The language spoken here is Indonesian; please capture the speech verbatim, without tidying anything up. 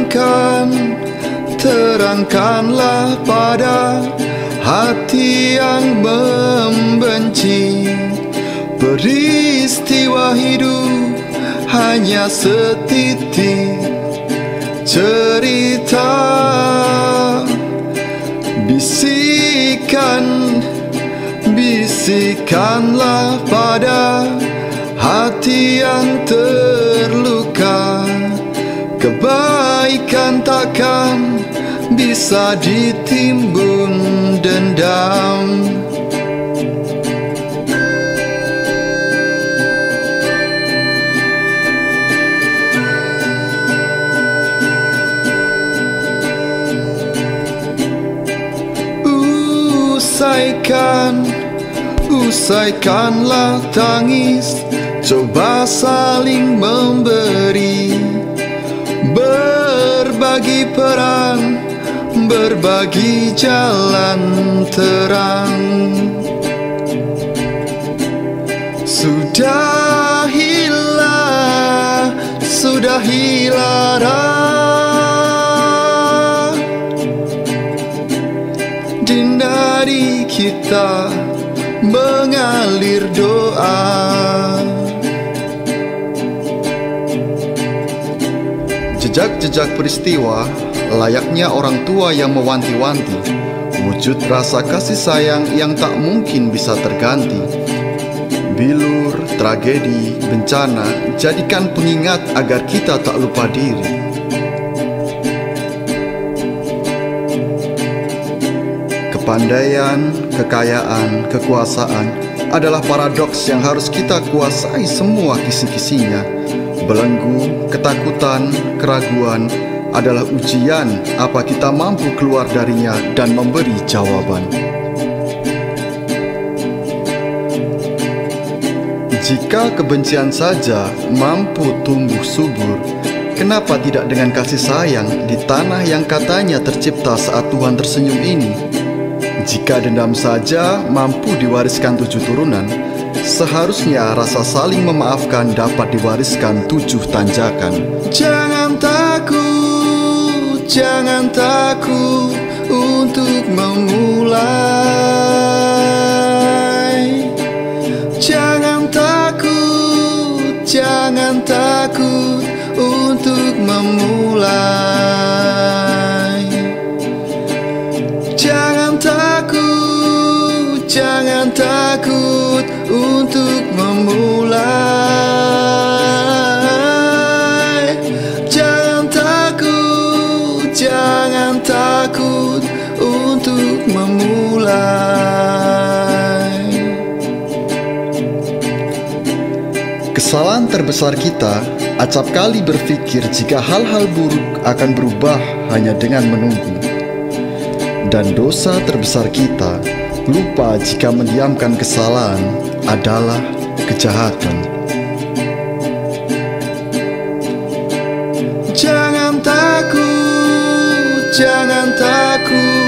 Tuhan, terangkanlah pada hati yang membenci. Peristiwa hidup hanya setitik cerita. Bisikan, bisikanlah pada hati yang terluka. Kebaikan takkan bisa ditimbun dendam. Usaikan, usaikanlah tangis, coba saling memberi, berbagi peran, berbagi jalan terang. Sudahilah, sudahilah di kita mengalir doa. Jejak-jejak peristiwa layaknya orang tua yang mewanti-wanti, wujud rasa kasih sayang yang tak mungkin bisa terganti. Bilur, tragedi, bencana jadikan pengingat agar kita tak lupa diri. Kepandaian, kekayaan, kekuasaan adalah paradoks yang harus kita kuasai semua kisi-kisinya. Belenggu, ketakutan, keraguan adalah ujian apa kita mampu keluar darinya dan memberi jawaban. Jika kebencian saja mampu tumbuh subur, kenapa tidak dengan kasih sayang di tanah yang katanya tercipta saat Tuhan tersenyum ini? Jika dendam saja mampu diwariskan tujuh turunan, seharusnya rasa saling memaafkan dapat diwariskan tujuh tanjakan. Jangan takut, jangan takut untuk memulai. Jangan takut, jangan takut untuk memulai. Jangan takut, jangan takut untuk memulai. Jangan takut, jangan takut untuk memulai. Kesalahan terbesar kita acap kali berpikir jika hal-hal buruk akan berubah hanya dengan menunggu. Dan dosa terbesar kita lupa jika mendiamkan kesalahan adalah kejahatan. Jangan takut, jangan takut